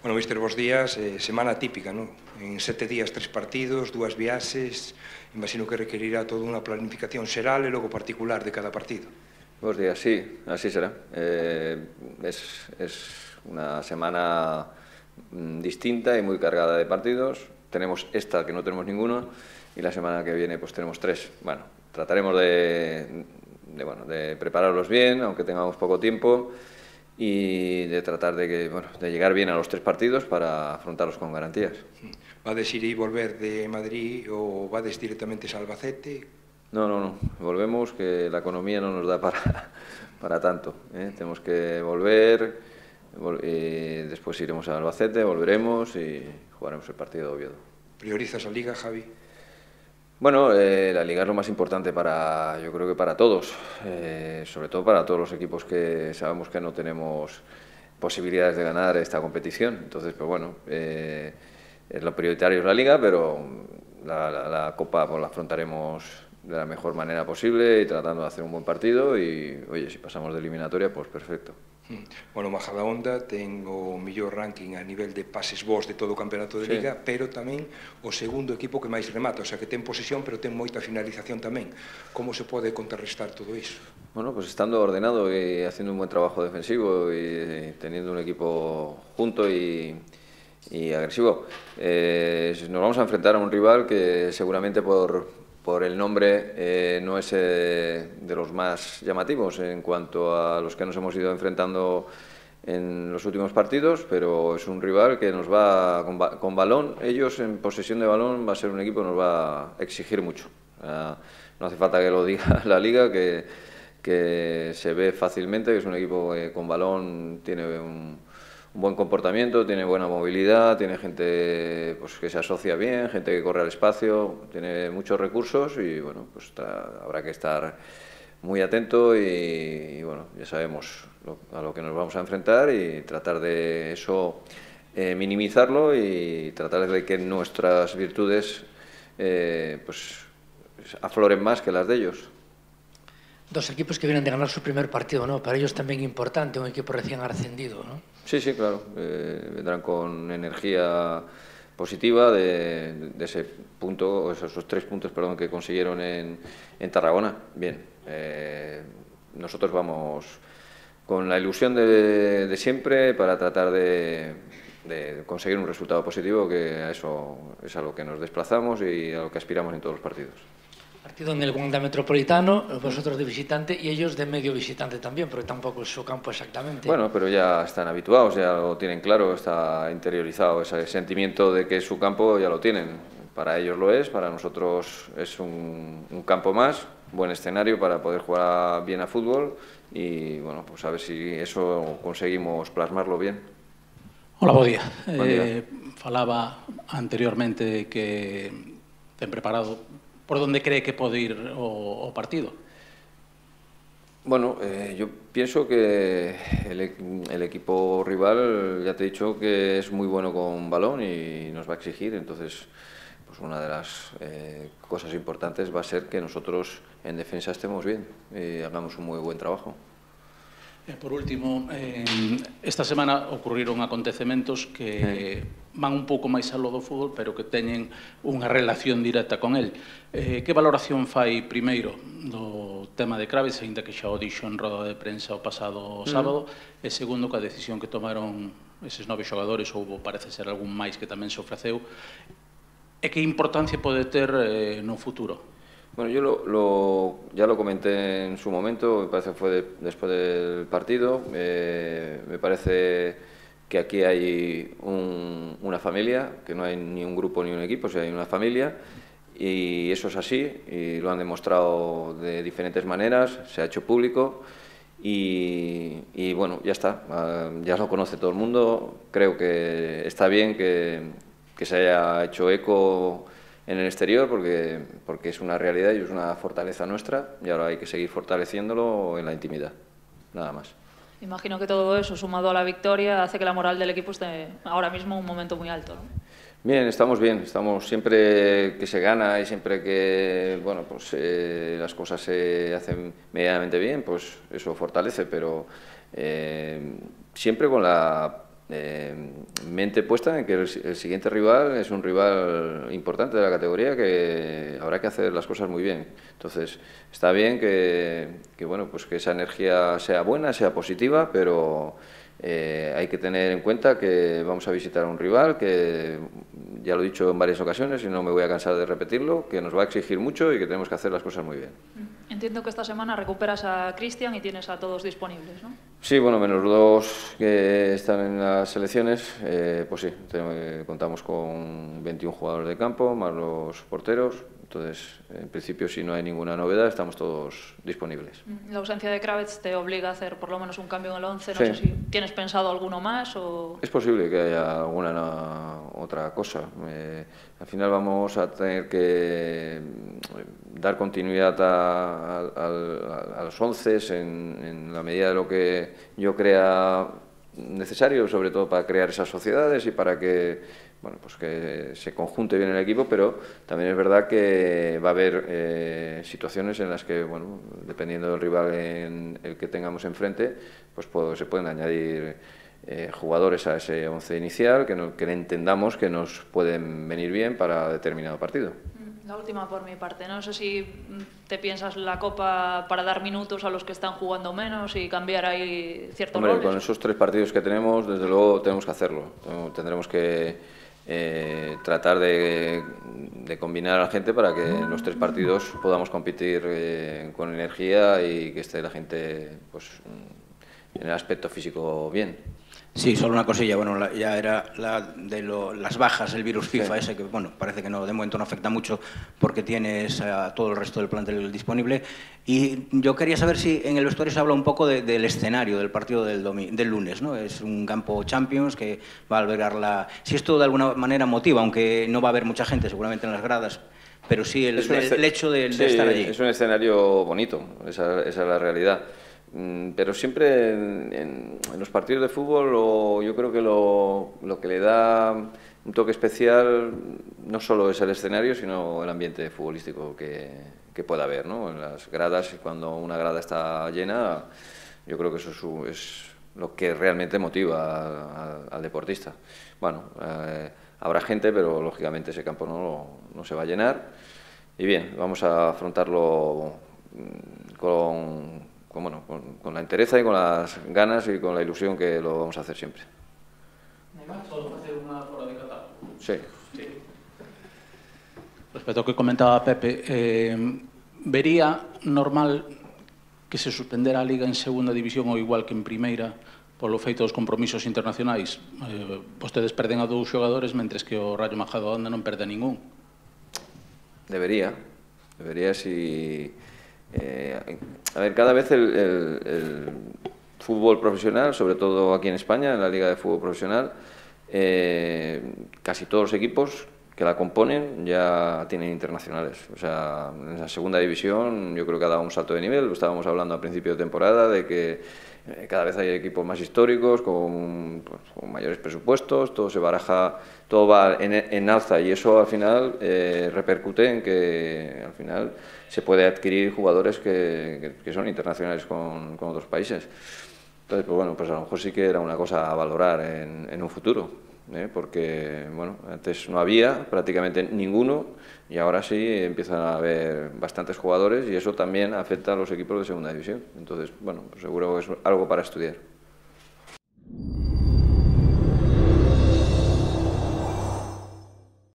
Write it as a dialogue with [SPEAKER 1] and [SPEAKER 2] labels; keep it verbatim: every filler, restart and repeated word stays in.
[SPEAKER 1] Bueno, míster, bos días, eh, semana típica, non? En sete días, tres partidos, dúas viaxes, imagino que requerirá toda unha planificación xeral e logo particular de cada partido.
[SPEAKER 2] Buenos días, sí, así será. Eh, es, es una semana mm, distinta y muy cargada de partidos. Tenemos esta que no tenemos ninguno y la semana que viene pues tenemos tres. Bueno, trataremos de, de, bueno, de prepararlos bien, aunque tengamos poco tiempo, y de tratar de, que, bueno, de llegar bien a los tres partidos para afrontarlos con garantías.
[SPEAKER 1] Vades ir e volver de Madrid ou vades directamente a Albacete?
[SPEAKER 2] No, no, no. Volvemos, que la economía no nos da para, para tanto. ¿eh? Tenemos que volver, vol y después iremos a Albacete, volveremos y jugaremos el partido de Oviedo.
[SPEAKER 1] ¿Priorizas a Liga, Javi?
[SPEAKER 2] Bueno, eh, la Liga es lo más importante para, yo creo que para todos, eh, sobre todo para todos los equipos que sabemos que no tenemos posibilidades de ganar esta competición. Entonces, pues bueno, eh, es lo prioritario es la Liga, pero la, la, la Copa pues, la afrontaremos de la mejor manera posible y tratando de hacer un buen partido y, oye, si pasamos de eliminatoria, pues perfecto.
[SPEAKER 1] Bueno, Majadahonda ten o mellor ranking a nivel de pases vos de todo o campeonato de Liga, sí, pero tamén o segundo equipo que máis remata, o sea que ten posesión, pero ten moita finalización tamén. Como se pode contrarrestar todo iso?
[SPEAKER 2] Bueno, pues estando ordenado y haciendo un buen trabajo defensivo y teniendo un equipo junto y, y agresivo. Eh, nos vamos a enfrentar a un rival que seguramente por... por el nombre eh, no es eh, de los más llamativos en cuanto a los que nos hemos ido enfrentando en los últimos partidos, pero es un rival que nos va con, ba con balón, ellos en posesión de balón va a ser un equipo que nos va a exigir mucho. Uh, no hace falta que lo diga la Liga, que, que se ve fácilmente que es un equipo que con balón tiene un, un buen comportamiento, tiene buena movilidad, tiene gente pues, que se asocia bien, gente que corre al espacio, tiene muchos recursos y bueno, pues está, habrá que estar muy atento y, y bueno, ya sabemos lo, a lo que nos vamos a enfrentar y tratar de eso eh, minimizarlo y tratar de que nuestras virtudes eh, pues afloren más que las de ellos.
[SPEAKER 3] Dos equipos que vienen de ganar su primer partido, ¿no? Para ellos también importante, un equipo recién ascendido, ¿no?
[SPEAKER 2] Sí, sí, claro. Eh, vendrán con energía positiva de, de ese punto, esos, esos tres puntos, perdón, que consiguieron en, en Tarragona. Bien, eh, nosotros vamos con la ilusión de, de siempre para tratar de, de conseguir un resultado positivo, que a eso es a lo que nos desplazamos y a lo que aspiramos en todos los partidos.
[SPEAKER 3] Partido en el Wanda Metropolitano, vosotros de visitante y ellos de medio visitante también, porque tampoco es su campo exactamente.
[SPEAKER 2] Bueno, pero ya están habituados, ya lo tienen claro, está interiorizado ese sentimiento de que es su campo, ya lo tienen. Para ellos lo es, para nosotros es un, un campo más, buen escenario para poder jugar bien a fútbol y bueno, pues a ver si eso conseguimos plasmarlo bien.
[SPEAKER 4] Hola, bo día. Eh, falaba anteriormente que ten preparado por dónde cree que pode ir o, o partido.
[SPEAKER 2] Bueno, eh, yo pienso que el, el equipo rival, ya te he dicho que es muy bueno con balón y nos va a exigir, entonces pues una de las eh, cosas importantes va a ser que nosotros en defensa estemos bien y hagamos un muy buen trabajo.
[SPEAKER 4] E por último, eh, esta semana ocurriron acontecementos que van un pouco máis aló do fútbol, pero que teñen unha relación directa con el. Eh, que valoración fai primeiro do tema de Kravis, ainda que xa o dixo en roda de prensa o pasado sábado, mm. e segundo, que a decisión que tomaron eses nove xogadores, ou parece ser algún máis que tamén se ofreceu, e que importancia pode ter eh, no futuro?
[SPEAKER 2] Bueno, yo lo, lo, ya lo comenté en su momento, me parece que fue de, después del partido. Eh, me parece que aquí hay un, una familia, que no hay ni un grupo ni un equipo, o sea, hay una familia, y eso es así, y lo han demostrado de diferentes maneras, se ha hecho público, y, y bueno, ya está, ya lo conoce todo el mundo. Creo que está bien que, que se haya hecho eco en el exterior porque, porque es una realidad y es una fortaleza nuestra y ahora hay que seguir fortaleciéndolo en la intimidad, nada más.
[SPEAKER 5] Imagino que todo eso, sumado a la victoria, hace que la moral del equipo esté ahora mismo en un momento muy alto, ¿no?
[SPEAKER 2] Bien, estamos bien, estamos siempre que se gana y siempre que bueno, pues, eh, las cosas se hacen medianamente bien, pues eso fortalece, pero eh, siempre con la eh, mente puesta en que el, el siguiente rival es un rival importante de la categoría que habrá que hacer las cosas muy bien. Entonces, está bien que, que, bueno, pues que esa energía sea buena, sea positiva, pero eh, hay que tener en cuenta que vamos a visitar a un rival que, ya lo he dicho en varias ocasiones y no me voy a cansar de repetirlo, que nos va a exigir mucho y que tenemos que hacer las cosas muy bien.
[SPEAKER 5] Entiendo que esta semana recuperas a Cristian y tienes a todos disponibles, ¿no?
[SPEAKER 2] Sí, bueno, menos dos que están en las selecciones, eh, pues sí, te, contamos con veintiún jugadores de campo, más los porteros, entonces, en principio, si no hay ninguna novedad, estamos todos disponibles.
[SPEAKER 5] La ausencia de Kravets te obliga a hacer por lo menos un cambio en el once, no
[SPEAKER 2] Sí.
[SPEAKER 5] sé si tienes pensado alguno más o...
[SPEAKER 2] Es posible que haya alguna no, otra cosa. Eh, al final vamos a tener que dar continuidad a, a, a, a los once en, en la medida de lo que yo crea necesario, sobre todo para crear esas sociedades y para que, bueno, pues que se conjunte bien el equipo, pero también es verdad que va a haber eh, situaciones en las que, bueno, dependiendo del rival en el que tengamos enfrente, pues puedo, se pueden añadir eh, jugadores a ese once inicial que, no, que entendamos que nos pueden venir bien para determinado partido.
[SPEAKER 5] La última por mi parte, no sé si te piensas la Copa para dar minutos a los que están jugando menos y cambiar ahí ciertos
[SPEAKER 2] Hombre,
[SPEAKER 5] roles.
[SPEAKER 2] con esos tres partidos que tenemos, desde luego tenemos que hacerlo. Tendremos que eh, tratar de, de combinar a la gente para que en los tres partidos podamos competir eh, con energía y que esté la gente, pues, en el aspecto físico bien.
[SPEAKER 6] Sí, solo una cosilla, bueno, la, ya era la de lo, las bajas, el virus FIFA, sí. Ese que, bueno, parece que no, de momento no afecta mucho porque tienes a todo el resto del plantel disponible. Y yo quería saber si en el vestuario se habla un poco de, del escenario del partido del, del lunes, ¿no? Es un campo Champions que va a albergar la... Si esto de alguna manera motiva, aunque no va a haber mucha gente seguramente en las gradas, pero sí el, el, el hecho de,
[SPEAKER 2] sí,
[SPEAKER 6] de estar allí.
[SPEAKER 2] Es un escenario bonito, esa, esa es la realidad. Pero siempre en, en, en los partidos de fútbol lo, yo creo que lo, lo que le da un toque especial no solo es el escenario, sino el ambiente futbolístico que, que pueda haber, ¿no? En las gradas, cuando una grada está llena, yo creo que eso es, es lo que realmente motiva al, al deportista. Bueno, eh, habrá gente, pero lógicamente ese campo no, no se va a llenar. Y bien, vamos a afrontarlo con... Con, bueno, con, con la entereza y con las ganas y con la ilusión que lo vamos a hacer siempre.
[SPEAKER 4] Neymar, ¿solo hacer una fora de Qatar?
[SPEAKER 2] Sí.
[SPEAKER 4] Sí. Respecto ao que comentaba Pepe, eh, vería normal que se suspendera a Liga en segunda división ou igual que en primeira polo feito dos compromisos internacionais? Eh, vostedes perden a dous xogadores mentres que o Rayo Majadahonda non perde a ningún.
[SPEAKER 2] Debería. Debería si... Eh, a ver, cada vez el, el, el fútbol profesional, sobre todo aquí en España, en la Liga de Fútbol Profesional, eh, casi todos los equipos que la componen ya tienen internacionales. O sea, en la segunda división yo creo que ha dado un salto de nivel. Lo estábamos hablando a principio de temporada de que eh, cada vez hay equipos más históricos, con, pues, con mayores presupuestos, todo se baraja, todo va en, en alza y eso al final eh, repercute en que al final se puede adquirir jugadores que, que, que son internacionales con, con otros países. Entonces, pues bueno, pues a lo mejor sí que era una cosa a valorar en, en un futuro, ¿eh? Porque, bueno, antes no había prácticamente ninguno y ahora sí empiezan a haber bastantes jugadores y eso también afecta a los equipos de segunda división. Entonces, bueno, pues seguro que es algo para estudiar.